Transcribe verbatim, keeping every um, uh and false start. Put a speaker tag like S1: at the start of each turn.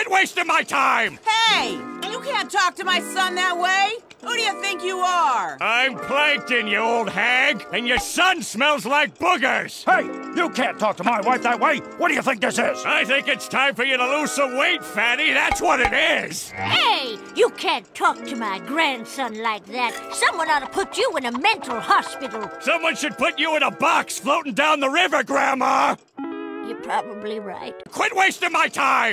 S1: Quit wasting my time!
S2: Hey! You can't talk to my son that way! Who do you think you are?
S1: I'm Plankton, you old hag, and your son smells like boogers!
S3: Hey! You can't talk to my wife that way! What do you think this is?
S1: I think it's time for you to lose some weight, fatty! That's what it is!
S4: Hey! You can't talk to my grandson like that. Someone ought to put you in a mental hospital.
S1: Someone should put you in a box floating down the river, Grandma!
S4: You're probably right.
S1: Quit wasting my time!